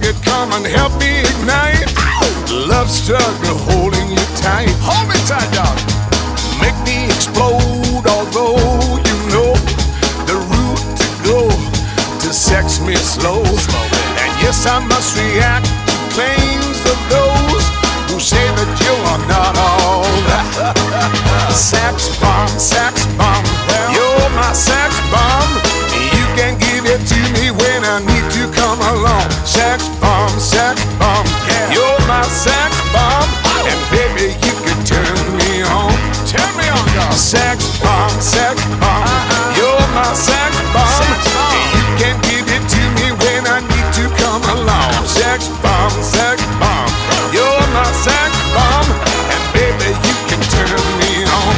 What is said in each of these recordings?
target, come and help me ignite. Love struggle holding you tight. Hold me tight, dog. Make me explode, although you know the route to go to sex me slow. And yes, I must react to claims of those who say that you are not all that. Sex bomb, you're my sex bomb. You can give it to me when I need to come along. Sex bomb, yeah. You're my sex bomb, and baby you can turn me on. Turn me on, dog. Sex bomb, you're my sex bomb. You can give it to me when I need to come along. Sex bomb, you're my sex bomb, and baby you can turn me on.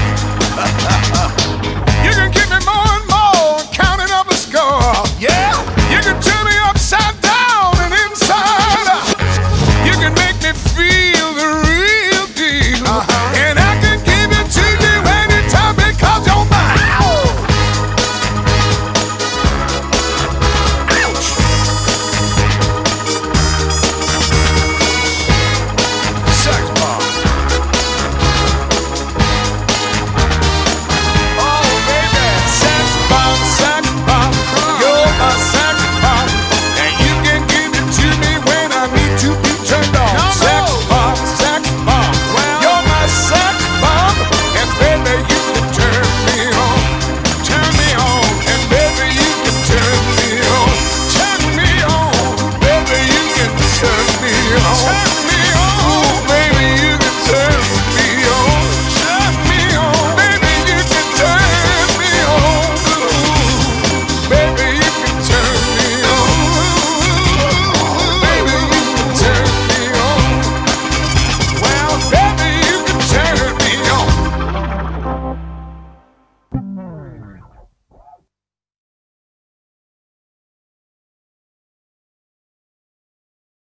You can give me more and more, counting up a score. Yeah, you can turn me upside down and inside out. You can make me feel the real deal, and I can give it to you anytime because you're mine. Ouch. Sex bomb. Oh baby, sex bomb, you're my sex bomb, and you can give it to me when I need to be turned on. Sex bomb, well, you're my sex bomb, and baby you can turn me on, and baby you can turn me on, baby you can turn me on.